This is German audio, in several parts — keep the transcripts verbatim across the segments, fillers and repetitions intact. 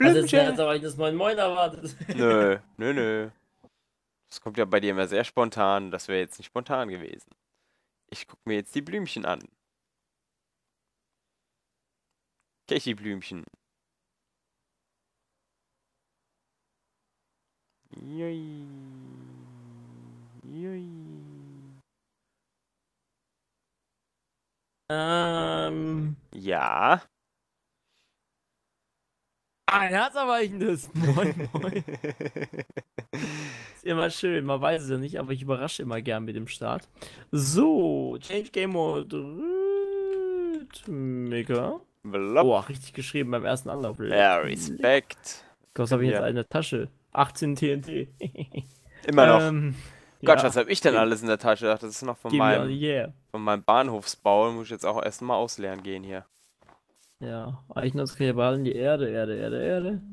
Also jetzt Blümchen. jetzt aber ich das Moin Moin erwartet. Nö, nö, nö. Das kommt ja bei dir immer sehr spontan. Das wäre jetzt nicht spontan gewesen. Ich guck mir jetzt die Blümchen an. Blümchen. Jui. Jui. Ähm. Ja. Ein herzerweichendes Moin Moin. Ist immer schön, man weiß es ja nicht, aber ich überrasche immer gern mit dem Start. So, Change Game Mode. Rhythmiker. Blopp. Oh, richtig geschrieben beim ersten Anlauf. Ja, Respekt. Was habe ich jetzt Ja. in der Tasche? achtzehn T N T. Immer noch. ähm, Gott, was ja. habe ich denn Give, alles in der Tasche? Ach, das ist noch von give me all meinem, yeah. von meinem Bahnhofsbau. Muss ich jetzt auch erstmal ausleeren gehen hier. Ja, Eichenholz kann ich behalten. Die Erde, Erde, Erde, Erde.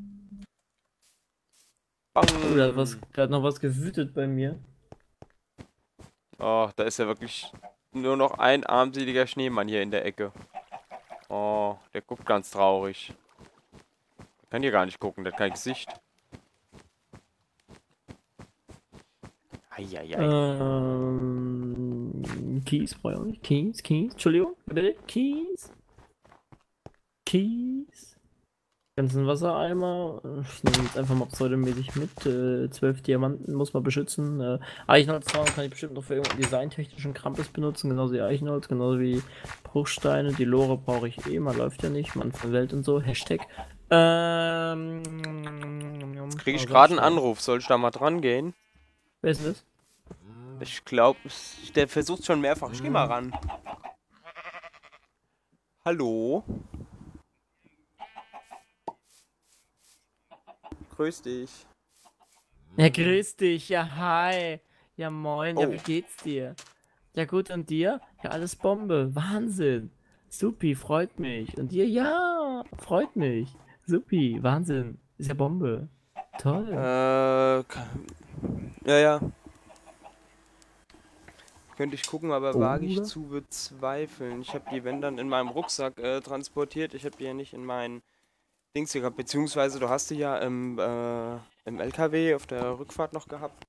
Bang. Oh, da hat was, gerade noch was gewütet bei mir. Oh, da ist ja wirklich nur noch ein armseliger Schneemann hier in der Ecke. Oh, der guckt ganz traurig. Der kann hier gar nicht gucken, der hat kein Gesicht. Eieiei. Ähm, Kies, brauche ich auch nicht. Kies, Kies, Entschuldigung, bitte, Kies. Kies. Ganzen Wassereimer. Ich nehme jetzt einfach mal pseudomäßig mit. Äh, zwölf Diamanten muss man beschützen. Äh, Eichenholzzaun kann ich bestimmt noch für irgendeinen designtechnischen Krampus benutzen. Genauso wie Eichenholz, genauso wie Bruchsteine. Die Lore brauche ich eh. Man läuft ja nicht. Man von Welt und so. Hashtag. Ähm. Kriege ich oh, gerade einen Sandstein. Anruf, soll ich da mal dran gehen? Wer ist das? Ich glaube, der versucht schon mehrfach. Ich geh mal ran. Hallo? Grüß dich. Ja, grüß dich. Ja, hi. Ja, moin. Ja, Oh. wie geht's dir? Ja, gut, und dir? Ja, alles Bombe. Wahnsinn. Supi, freut mich. Und dir? Ja, freut mich. Supi, Wahnsinn. Ist ja Bombe. Toll. Äh, ja, ja. Könnte ich gucken, aber wage ich Oder? zu bezweifeln. Ich habe die, wenn dann, in meinem Rucksack äh, transportiert. Ich habe die ja nicht in meinen Dings hier gehabt. Beziehungsweise du hast die ja im, äh, im L K W auf der Rückfahrt noch gehabt.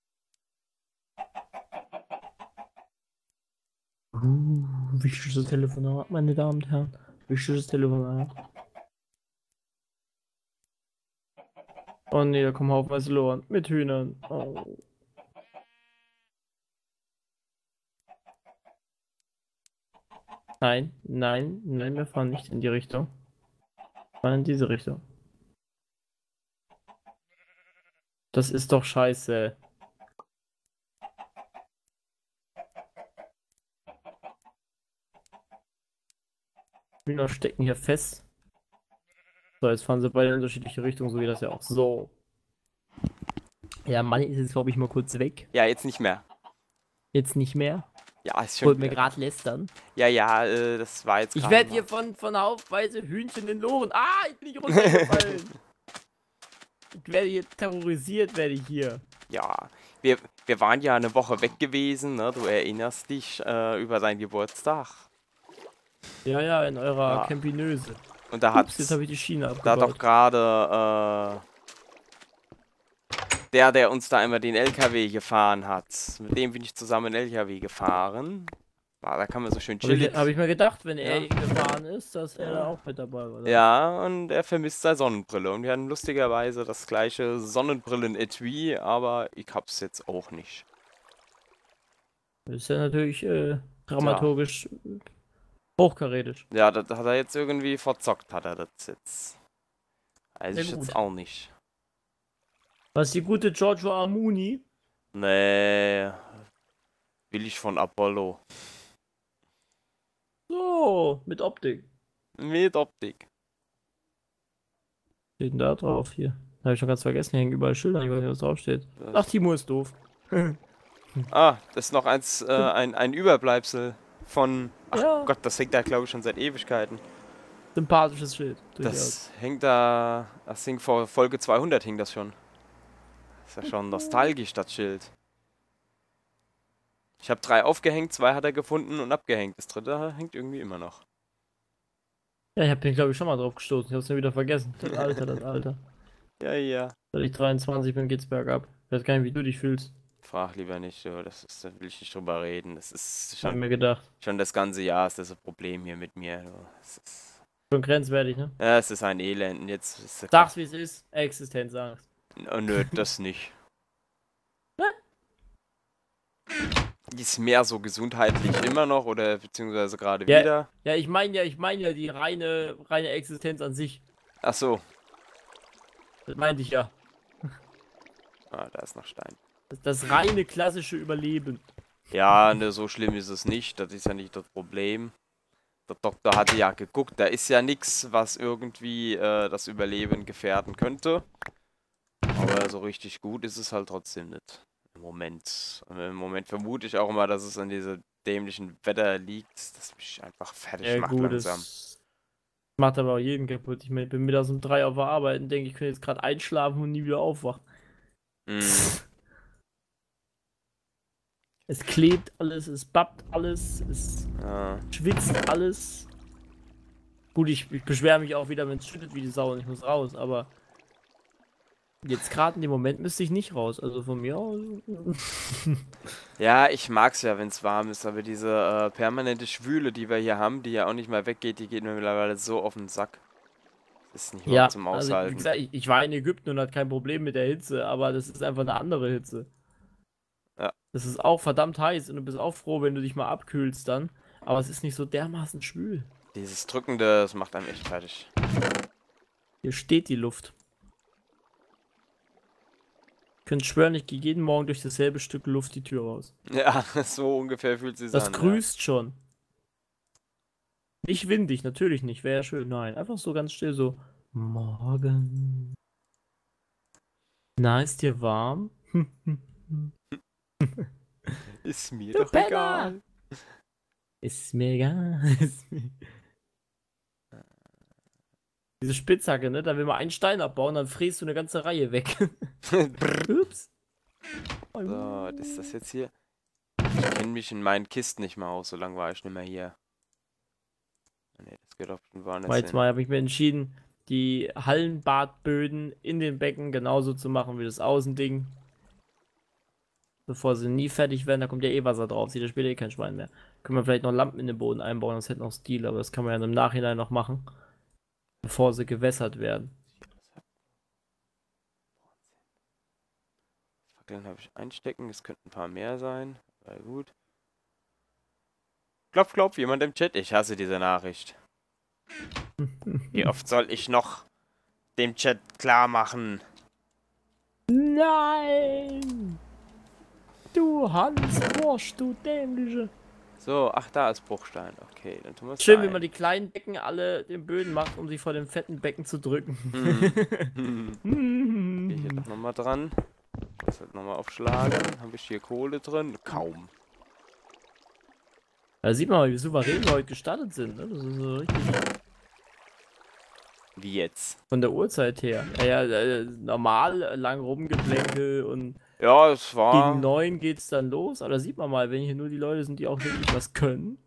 Uh, wichtiges Telefonat, meine Damen und Herren. Wichtiges Telefonat. Oh nee, da kommen haufenweise Loren mit Hühnern. Oh. Nein, nein, nein, wir fahren nicht in die Richtung. Wir fahren in diese Richtung. Das ist doch scheiße. Hühner stecken hier fest. So, jetzt fahren sie beide in unterschiedliche Richtungen, so wie das ja auch. So. Ja, Mann ist jetzt, glaube ich, mal kurz weg. Ja, jetzt nicht mehr. Jetzt nicht mehr. Ja, ist schon Wollt mir wieder. gerade lästern. Ja, ja, äh, das war jetzt Ich gerade werde mal. hier von, von haufenweise Hühnchen in Loren. Ah, ich bin nicht runtergefallen. Ich werde hier terrorisiert, werde ich hier. Ja, wir, wir waren ja eine Woche weg gewesen, ne? Du erinnerst dich äh, über seinen Geburtstag. Ja, ja, in eurer Ja. Campinöse. Und da hat Ups, jetzt habe ich die Schiene da abgebaut. doch gerade äh, der, der uns da immer den L K W gefahren hat, mit dem bin ich zusammen den L K W gefahren. Ah, da kann man so schön Habe chillig. ich, hab ich mir gedacht, wenn er Ja. gefahren ist, dass er da auch mit dabei war. oder? Ja, und er vermisst seine Sonnenbrille. Und wir hatten lustigerweise das gleiche Sonnenbrillen-Etui, aber ich hab's jetzt auch nicht. Das ist ja natürlich äh, dramaturgisch hochkarätisch. Ja, das hat er jetzt irgendwie verzockt, hat er das jetzt. Weiß Sehr ich gut. jetzt auch nicht. Was die gute Giorgio Armuni? Nee, will ich von Apollo. So, mit Optik. Mit Optik. Steht denn da drauf hier? Habe ich schon ganz vergessen, hier hängen überall Schilder, ich weiß nicht, was draufsteht. Ach, Timo ist doof. Ah, das ist noch eins, äh, ein, ein Überbleibsel von. Ach Ja. Gott, das hängt da, glaube ich, schon seit Ewigkeiten. Sympathisches Schild. durchaus. Das hängt da. Das hing vor Folge zweihundert hing das schon. Ist ja schon nostalgisch, das Schild. Ich habe drei aufgehängt, zwei hat er gefunden und abgehängt. Das dritte hängt irgendwie immer noch. Ja, ich hab den glaube ich schon mal drauf gestoßen. Ich hab's mir wieder vergessen. Das Alter, das Alter. Ja, ja. Seit ich dreiundzwanzig bin, geht's bergab. Ich weiß gar nicht, wie du dich fühlst. Frag lieber nicht, so, das ist, da will ich nicht drüber reden. Das ist Hab ich schon, mir gedacht. schon das ganze Jahr ist das ein Problem hier mit mir. So. Es ist, Schon grenzwertig, ne? ja, es ist ein Elend. Und jetzt ist der Sag's wie es ist. Existenzangst. oh, nö, das nicht. Ist mehr so gesundheitlich immer noch oder beziehungsweise gerade Ja, wieder? ja, ich meine ja, ich meine ja die reine, reine Existenz an sich. Ach so. Das meinte ich ja. Ah, da ist noch Stein. Das, das reine klassische Überleben. Ja, ne, so schlimm ist es nicht. Das ist ja nicht das Problem. Der Doktor hatte ja geguckt, da ist ja nichts, was irgendwie äh, das Überleben gefährden könnte. Aber so richtig gut ist es halt trotzdem nicht. Im Moment. Und im Moment vermute ich auch immer, dass es an diesem dämlichen Wetter liegt, das mich einfach fertig Ja, macht gut, langsam. das macht aber auch jeden kaputt. Ich meine, ich bin mittags um drei auf der Arbeit und denke, ich könnte jetzt gerade einschlafen und nie wieder aufwachen. Mm, Es klebt alles, es babbt alles, es ja. schwitzt alles. Gut, ich, ich beschwere mich auch wieder, wenn es schüttet wie die Sau und ich muss raus, aber jetzt gerade in dem Moment müsste ich nicht raus. Also von mir aus. Ja, ich mag's ja, wenn es warm ist, aber diese äh, permanente Schwüle, die wir hier haben, die ja auch nicht mehr weggeht, die geht mir mittlerweile so auf den Sack. Das ist nicht mehr Ja, zum also wie Aushalten. gesagt, ich, ich war in Ägypten und hatte kein Problem mit der Hitze, aber das ist einfach eine andere Hitze. Ja. Das ist auch verdammt heiß und du bist auch froh, wenn du dich mal abkühlst dann. Aber es ist nicht so dermaßen schwül. Dieses Drückende, das macht einem echt fertig. Hier steht die Luft. Ich könnte schwören, ich gehe jeden Morgen durch dasselbe Stück Luft die Tür raus. Ja, so ungefähr fühlt sich Das an. grüßt schon. Nicht windig, natürlich nicht, wäre ja schön. Nein, einfach so ganz still so. Morgen. Na, ist dir warm? Ja. Ist mir Du doch Penner! egal. Ist mir egal. Ist mir... Diese Spitzhacke, ne? Da will man einen Stein abbauen, dann fräst du eine ganze Reihe weg. Ups. So, was ist das jetzt hier? Ich kenne mich in meinen Kisten nicht mehr aus, so lange war ich nicht mehr hier. Ne, das geht auf den woanders Jetzt hin. mal habe ich mir entschieden, die Hallenbadböden in den Becken genauso zu machen wie das Außending. Bevor sie nie fertig werden, da kommt ja eh Wasser drauf, sieht das später eh kein Schwein mehr. Können wir vielleicht noch Lampen in den Boden einbauen, das hätte noch Stil, aber das kann man ja im Nachhinein noch machen. Bevor sie gewässert werden. Fackeln habe ich einstecken, es könnten ein paar mehr sein. Weil gut. Klopf, klopf, jemand im Chat. Ich hasse diese Nachricht. Wie oft soll ich noch dem Chat klar machen? Nein! Du Hans Wursch, du dämliche. So, ach, da ist Bruchstein. Okay, dann tun wir es Schön, wie man die kleinen Becken alle den Böden macht, um sie vor dem fetten Becken zu drücken. Hm. Gehe ich hier doch nochmal dran. Das wird nochmal aufschlagen. Habe ich hier Kohle drin? Kaum. Da sieht man mal, wie souverän wir heute gestartet sind. Ne? Das ist so richtig Wie jetzt? von der Uhrzeit her. Ja, ja, äh, normal, äh, lang rumgeplänkel und Ja, es war. gegen neun geht's dann los. Aber da sieht man mal, wenn hier nur die Leute sind, die auch wirklich was können.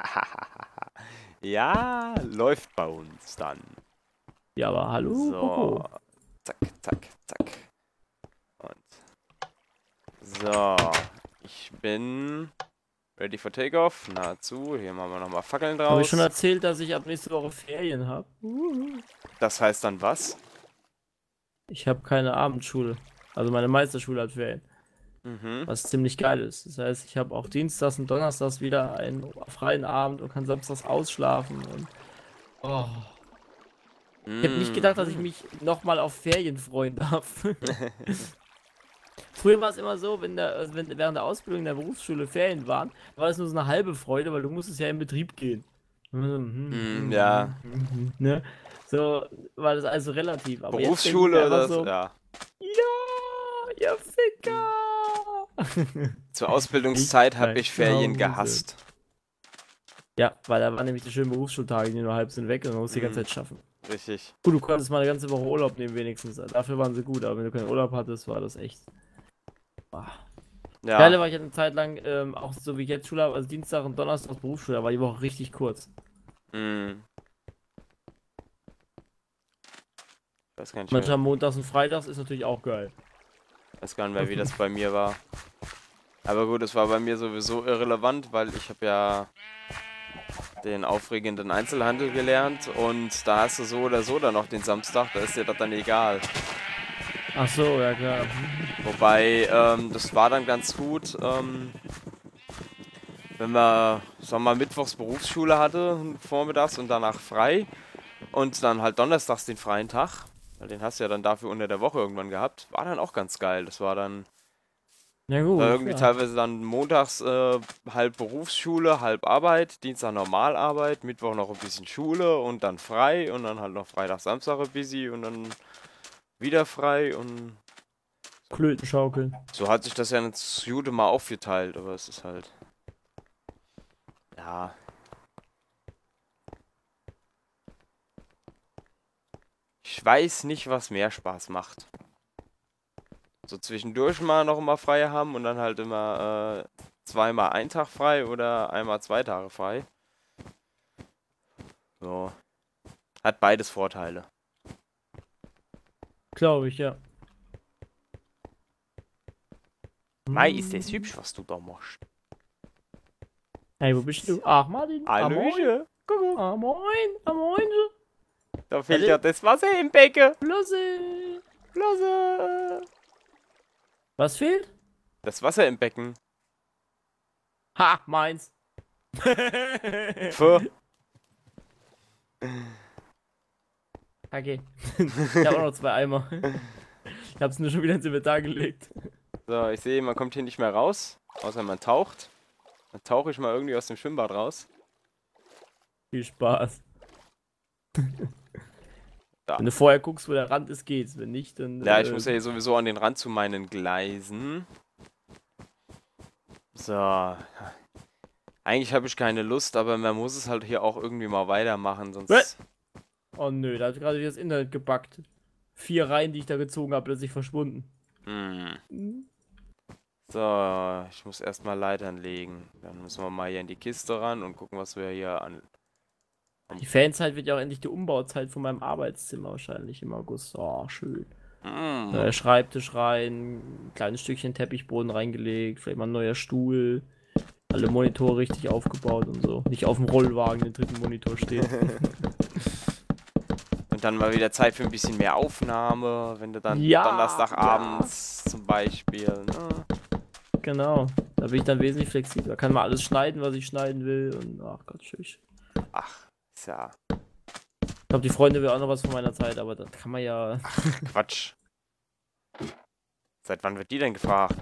Ja, läuft bei uns dann. Ja, aber hallo. So. Coco. Zack, zack, zack. Und. So. Ich bin ready for takeoff. Nahezu. Hier machen wir nochmal Fackeln draus. Habe ich schon erzählt, dass ich ab nächste Woche Ferien habe? Das heißt dann was? Ich habe keine Abendschule. Also meine Meisterschule hat Ferien. Mhm. Was ziemlich geil ist. Das heißt, ich habe auch Dienstags und Donnerstags wieder einen freien Abend und kann samstags ausschlafen. Und oh. Ich habe nicht gedacht, dass ich mich nochmal auf Ferien freuen darf. Früher war es immer so, wenn, der, also wenn während der Ausbildung in der Berufsschule Ferien waren, war das nur so eine halbe Freude, weil du musstest ja in Betrieb gehen. Mm, ja. Ne? So war das also relativ. Aber Berufsschule jetzt oder so, so? Ja. Ja, ihr Ficker! Zur Ausbildungszeit habe Ich ich Ferien Hause. gehasst. Ja, weil da waren nämlich die schönen Berufsschultage, die nur halb sind weg und man muss die ganze Mhm. Zeit schaffen. Richtig. Gut, du konntest mal eine ganze Woche Urlaub nehmen wenigstens. Dafür waren sie gut, aber wenn du keinen Urlaub hattest, war das echt. Boah. Ja. Geile war ich eine Zeit lang, ähm, auch so wie ich jetzt Schule habe, also Dienstag und Donnerstag Berufsschule, da war die Woche richtig kurz. Mm. weiß gar nicht Manchmal mehr, montags und freitags ist natürlich auch geil. weiß gar nicht mehr, wie das bei mir war. Aber gut, es war bei mir sowieso irrelevant, weil ich habe ja den aufregenden Einzelhandel gelernt und da hast du so oder so dann noch den Samstag, da ist dir das dann egal. Ach so, ja klar. Wobei, ähm, das war dann ganz gut, ähm, wenn man, sagen wir mal, mittwochs Berufsschule hatte, vormittags und danach frei und dann halt donnerstags den freien Tag, weil den hast du ja dann dafür unter der Woche irgendwann gehabt, war dann auch ganz geil. Das war dann Ja war gut, irgendwie ja. teilweise dann montags äh, halb Berufsschule, halb Arbeit, Dienstag Normalarbeit, Mittwoch noch ein bisschen Schule und dann frei und dann halt noch Freitag, Samstag ein busy und dann wieder frei und Klöten schaukeln. so hat sich das ja ins Jude mal aufgeteilt, aber es ist halt, ja, ich weiß nicht, was mehr Spaß macht. So zwischendurch mal noch immer frei haben und dann halt immer äh, zweimal ein Tag frei oder einmal zwei Tage frei. So. Hat beides Vorteile. Glaube ich, ja. Mai, ist das hübsch, was du da machst. Hey, wo bist du? Ach, Martin. Ah, moin. Hallöchen. Guck, Ah, moin. Ah, moin. da fehlt Hallo? ja das Wasser im Becken. Blosse. Klasse. Was fehlt? Das Wasser im Becken. Ha, meins. Für. Okay. Ich habe auch noch zwei Eimer. Ich hab's nur schon wieder ins Inventar gelegt. So, ich sehe, man kommt hier nicht mehr raus. Außer man taucht. Dann tauche ich mal irgendwie aus dem Schwimmbad raus. Viel Spaß. Da. Wenn du vorher guckst, wo der Rand ist, geht's. Wenn nicht, dann. Ja, ich äh, muss ja hier sowieso an den Rand zu meinen Gleisen. So. Eigentlich habe ich keine Lust, aber man muss es halt hier auch irgendwie mal weitermachen, sonst... Was? Oh nö, da hat gerade wieder das Internet gebackt. Vier Reihen, die ich da gezogen habe, plötzlich verschwunden. Hm. So, ich muss erstmal Leitern legen. Dann müssen wir mal hier in die Kiste ran und gucken, was wir hier an... Die Fanzeit wird ja auch endlich die Umbauzeit von meinem Arbeitszimmer wahrscheinlich im August. Oh, schön. Mm. Neuer Schreibtisch rein, ein kleines Stückchen Teppichboden reingelegt, vielleicht mal ein neuer Stuhl. Alle Monitore richtig aufgebaut und so. Nicht auf dem Rollwagen den dritten Monitor steht. Und dann mal wieder Zeit für ein bisschen mehr Aufnahme, wenn du dann Ja, Donnerstagabends zum Beispiel, ne? Genau. Da bin ich dann wesentlich flexibler. Kann mal alles schneiden, was ich schneiden will. Und ach Gott, tschüss. Ach, ist ja Ich glaube, die Freunde will auch noch was von meiner Zeit, aber das kann man ja. Quatsch. Seit wann wird die denn gefragt?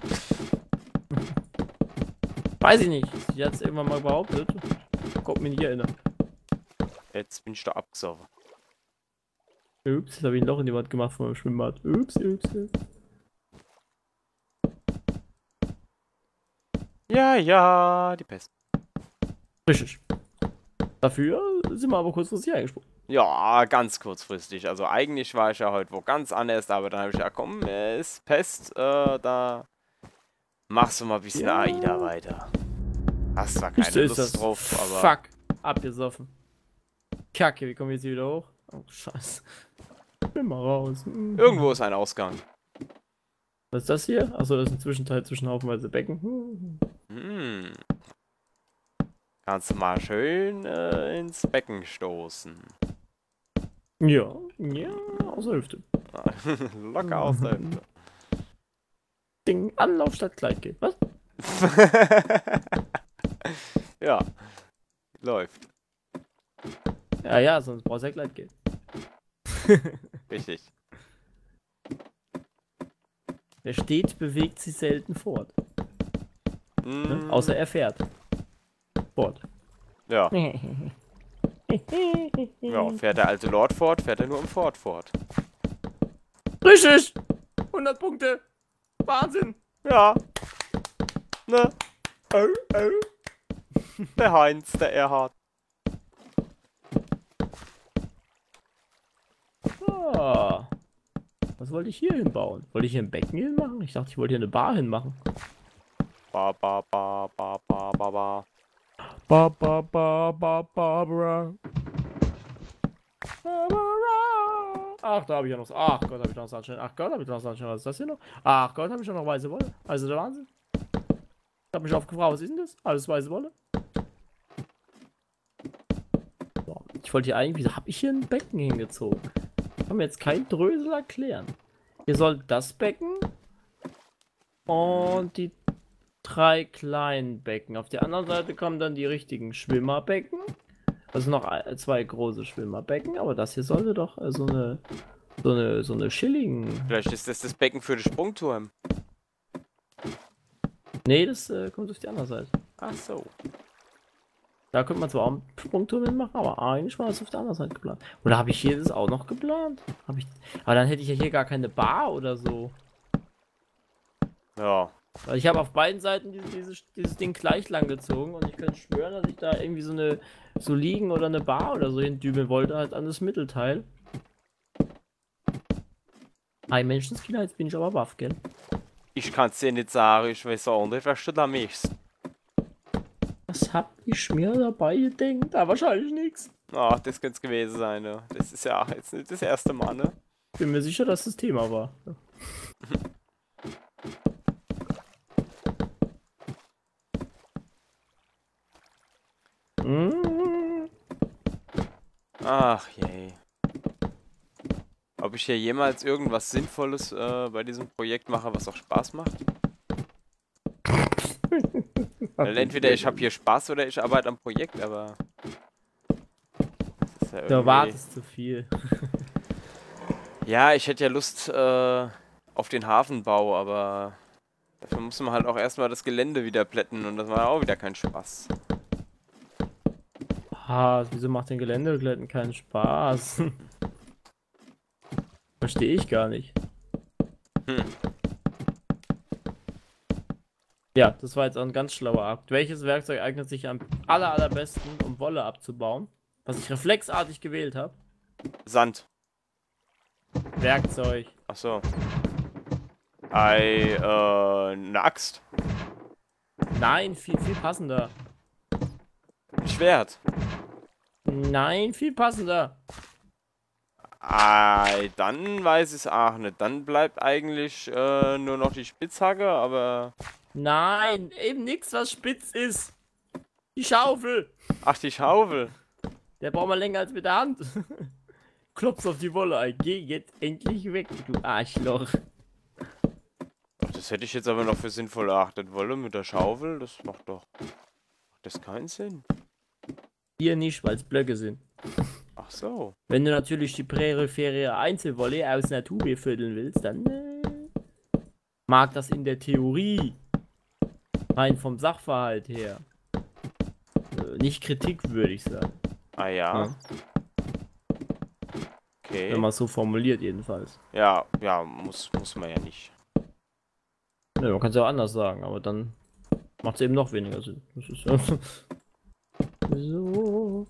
Weiß ich nicht. Die hat es irgendwann mal behauptet. Kommt mir nicht erinnern. Jetzt bin ich da abgesoffen. Ups, jetzt habe ich ein Loch in die Wand gemacht von meinem Schwimmbad. Ups, ups, ups. Ja, ja, die Pest. Richtig. Dafür sind wir aber kurzfristig eingesprungen. Ja, ganz kurzfristig. Also eigentlich war ich ja heute wo ganz anders, aber dann habe ich ja, komm, es ist Pest, äh, da machst du mal ein bisschen Ja. AIDA weiter. Hast zwar keine So ist Lust das. drauf, aber... Fuck. Abgesoffen. Kacke, wie kommen wir jetzt hier wieder hoch? Oh, scheiße. Bin mal raus. Mhm. Irgendwo ist ein Ausgang. Was ist das hier? Achso, das ist ein Zwischenteil zwischen haufenweise Becken. Hm. Hm. Kannst du mal schön äh, ins Becken stoßen. Ja, ja, aus der Hüfte. Locker aus der Hüfte. Ding, Anlauf statt Kleidgeld. Was? Ja, läuft. Ja, ja, sonst brauchst du ja Kleidgeld. Richtig. Wer steht, bewegt sich selten fort. Ne? Mm, Außer er fährt. Fort. Ja. Ja, fährt der alte Lord fort, fährt er nur im Ford fort. Richtig! hundert Punkte! Wahnsinn! Ja. Ne? Oh, oh. Der Heinz, der Erhard. Ah. Was wollte ich hier hinbauen? Wollte ich hier ein Becken hinmachen? Ich dachte, ich wollte hier eine Bar hinmachen. Ba, ba, ba, ba, ba, ba, ba. Ba, ba, ba, ba, Barbara. Barbara. Ach, da habe ich ja noch. Ach Gott, habe ich noch Sandstein. Ach Gott, habe ich noch Sandstein. Was ist das hier noch? Ach Gott, habe ich ja noch weiße Wolle. Also der Wahnsinn. Ich habe mich aufgefragt, was ist denn das? Alles weiße Wolle. So, ich wollte hier eigentlich, wieso habe ich hier ein Becken hingezogen? Kann mir jetzt kein Drösel erklären. Ihr sollt das Becken und die drei kleinen Becken. Auf der anderen Seite kommen dann die richtigen Schwimmerbecken. Also noch ein, zwei große Schwimmerbecken, aber das hier sollte doch äh, so eine so eine so eine chilligen. Vielleicht ist das das Becken für den Sprungturm. Nee, das äh, kommt auf die andere Seite. Ach so. Da könnte man zwar auch einen Sprungturm hinmachen, aber eigentlich war das auf der anderen Seite geplant. Oder habe ich hier das auch noch geplant? Habe ich. Aber dann hätte ich ja hier gar keine Bar oder so. Ja. Weil ich habe auf beiden Seiten diese, dieses, dieses Ding gleich lang gezogen und ich könnte schwören, dass ich da irgendwie so eine so liegen oder eine Bar oder so hindübeln wollte, halt an das Mittelteil. Ein Menschenskinder, jetzt bin ich aber baff, gell? Ich kann es dir nicht sagen, ich weiß auch nicht, was du da machst. Was hab ich mir dabei gedacht? Da wahrscheinlich nichts. Ach, das könnte es gewesen sein, ne? Das ist ja jetzt nicht das erste Mal, ne? Bin mir sicher, dass das Thema war. Mm. Ach je. Ob ich hier jemals irgendwas Sinnvolles äh, bei diesem Projekt mache, was auch Spaß macht? Weil entweder ich habe hier Spaß oder ich arbeite am Projekt, aber... Das ist ja Du irgendwie... erwartest zu viel. Ja, ich hätte ja Lust äh, auf den Hafenbau, aber... Dafür muss man halt auch erstmal das Gelände wieder plätten und das war auch wieder kein Spaß. Ah, wieso macht den Geländeglätten keinen Spaß? Verstehe ich gar nicht. Hm. Ja, das war jetzt auch ein ganz schlauer Akt. Welches Werkzeug eignet sich am aller, allerbesten, um Wolle abzubauen? Was ich reflexartig gewählt habe. Sand. Werkzeug. Ach so. Ei, äh, eine Axt. Nein, viel, viel passender. Ein Schwert. Nein, viel passender. Ei, dann weiß ich es auch nicht. Dann bleibt eigentlich äh, nur noch die Spitzhacke, aber... Nein, eben nichts, was spitz ist. Die Schaufel. Ach, die Schaufel. Der braucht man länger als mit der Hand. Klopfst auf die Wolle ein. Geh jetzt endlich weg, du Arschloch. Ach, das hätte ich jetzt aber noch für sinnvoll erachtet. Wolle mit der Schaufel, das macht doch... Macht das keinen Sinn? Hier nicht, weil es Blöcke sind. Ach so. Wenn du natürlich die periphere Einzelwolle aus Natur vierteln willst, dann äh, mag das in der Theorie, rein vom Sachverhalt her, äh, nicht kritikwürdig sein. Ah ja. Ja. Okay. Wenn man es so formuliert jedenfalls. Ja, ja, muss, muss man ja nicht. Ja, man kann es ja auch anders sagen, aber dann macht es eben noch weniger Sinn. Das ist ja so.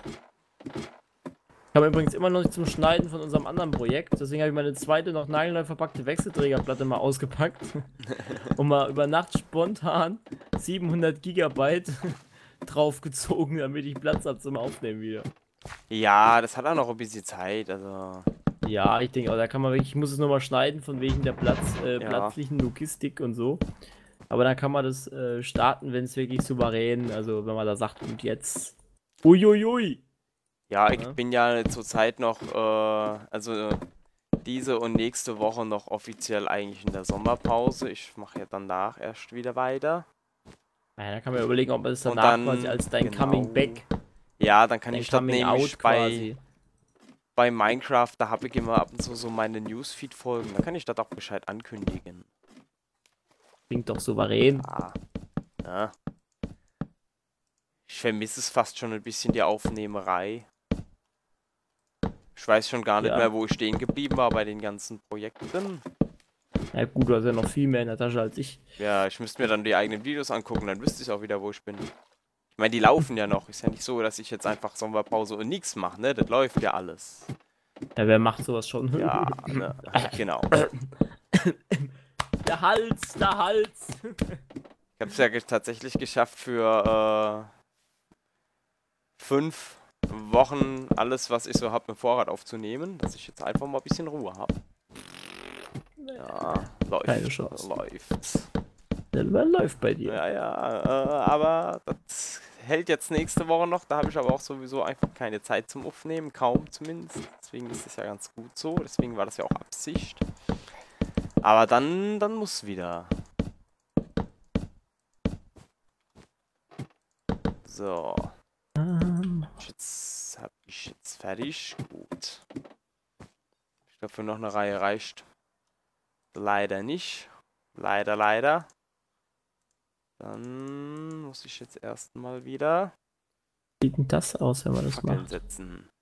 Ich habe übrigens immer noch nicht zum Schneiden von unserem anderen Projekt, deswegen habe ich meine zweite noch nagelneu verpackte Wechselträgerplatte mal ausgepackt und mal über Nacht spontan siebenhundert Gigabyte draufgezogen, damit ich Platz habe zum Aufnehmen wieder. Ja, das hat auch noch ein bisschen Zeit, also... Ja, ich denke, auch da kann man wirklich, ich muss es nochmal schneiden von wegen der Platz, äh, Ja. platzlichen Logistik und so. Aber dann kann man das äh, starten, wenn es wirklich souverän, also wenn man da sagt, und jetzt, uiuiui. Ja, ich Ja. bin ja zurzeit noch, äh, also diese und nächste Woche noch offiziell eigentlich in der Sommerpause. Ich mache ja danach erst wieder weiter. Ja, da kann man überlegen, ob man das Und danach dann, quasi als dein genau. Coming Back, Ja, dann kann dein ich das Coming nämlich Out bei, quasi. bei Minecraft, da habe ich immer ab und zu so meine Newsfeed-Folgen. Da kann ich das auch Bescheid ankündigen. Klingt doch souverän. Ah, ja. Ich vermisse es fast schon ein bisschen, die Aufnehmerei. Ich weiß schon gar nicht Ja. mehr, wo ich stehen geblieben war bei den ganzen Projekten. Ja gut, du hast ja noch viel mehr in der Tasche als ich. Ja, ich müsste mir dann die eigenen Videos angucken, dann wüsste ich auch wieder, wo ich bin. Ich meine, die laufen ja noch. Ist ja nicht so, dass ich jetzt einfach Sommerpause und nichts mache, ne? Das läuft ja alles. Ja, wer macht sowas schon? Ja, ne? Genau. Der Hals, der Hals. Ich habe es ja ge- tatsächlich geschafft für äh, fünf Wochen alles, was ich so habe, im Vorrat aufzunehmen, dass ich jetzt einfach mal ein bisschen Ruhe habe. Ja, läuft. Keine Chance. Läuft. Der läuft bei dir. Ja, ja, äh, aber das hält jetzt nächste Woche noch. Da habe ich aber auch sowieso einfach keine Zeit zum Aufnehmen, kaum zumindest. Deswegen ist es ja ganz gut so. Deswegen war das ja auch Absicht. Aber dann, dann muss wieder. So. Ähm, Jetzt habe ich jetzt fertig. Gut. Ich glaube, für noch eine Reihe reicht. Leider nicht. Leider, leider. Dann muss ich jetzt erstmal wieder Wie sieht denn das aus, wenn man das Fackeln macht? setzen.